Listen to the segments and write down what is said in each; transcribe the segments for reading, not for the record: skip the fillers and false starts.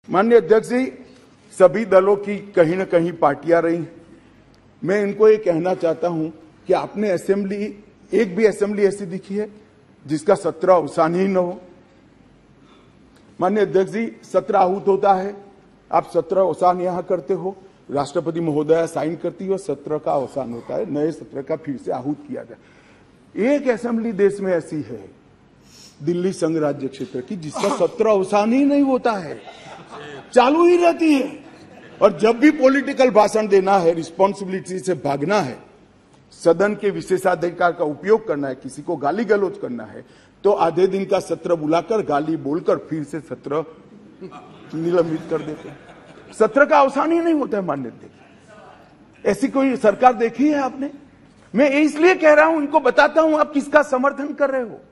माननीय अध्यक्ष जी, सभी दलों की कहीं न कहीं पार्टियां रही। मैं इनको ये कहना चाहता हूं कि आपने असेंबली, एक भी असेंबली ऐसी दिखी है जिसका सत्र अवसान ही न हो। माननीय अध्यक्ष जी, सत्र आहूत होता है, आप सत्र अवसान यहां करते हो, राष्ट्रपति महोदया साइन करती हो, सत्र का अवसान होता है, नए सत्र का फिर से आहूत किया जाए। एक असेंबली देश में ऐसी है दिल्ली संघ राज्य क्षेत्र की जिसका सत्र अवसान ही नहीं होता है, चालू ही रहती है। और जब भी पॉलिटिकल भाषण देना है, रिस्पॉन्सिबिलिटी से भागना है, सदन के विशेषाधिकार का उपयोग करना है, किसी को गाली गलौज करना है, तो आधे दिन का सत्र बुलाकर गाली बोलकर फिर से सत्र निलंबित कर देते हैं। सत्र का अवसान ही नहीं होता है। मान्य अध्यक्ष, ऐसी कोई सरकार देखी है आपने? मैं इसलिए कह रहा हूं, इनको बताता हूं आप किसका समर्थन कर रहे हो,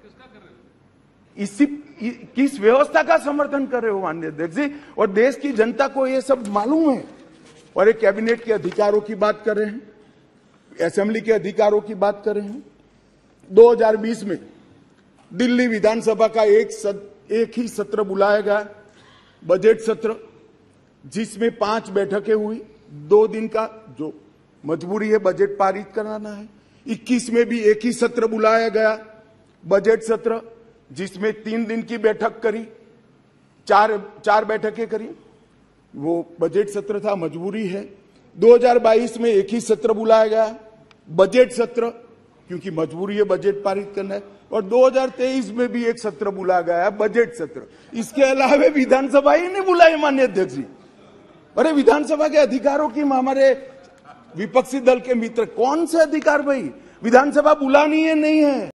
किस व्यवस्था का समर्थन कर रहे हो माननीय अध्यक्ष जी। और देश की जनता को यह सब मालूम है। और एक कैबिनेट के अधिकारों की बात कर रहे हैं, असेंबली के अधिकारों की बात कर रहे हैं। 2020 में दिल्ली विधानसभा का एक ही सत्र बुलाया गया, बजट सत्र, जिसमें 5 बैठकें हुई, 2 दिन का, जो मजबूरी है बजट पारित कराना है। 21 में भी एक ही सत्र बुलाया गया, बजट सत्र, जिसमें 3 दिन की बैठक करी, चार बैठकें करी, वो बजट सत्र था, मजबूरी है। 2022 में एक ही सत्र बुलाया गया, बजट सत्र, क्योंकि मजबूरी है बजट पारित करना है। और 2023 में भी एक सत्र बुलाया गया, बजट सत्र। इसके अलावा विधानसभा ही नहीं बुलाई माननीय अध्यक्ष जी। अरे विधानसभा के अधिकारों की हमारे विपक्षी दल के मित्र, कौन से अधिकार भाई? विधानसभा बुलानी है नहीं है।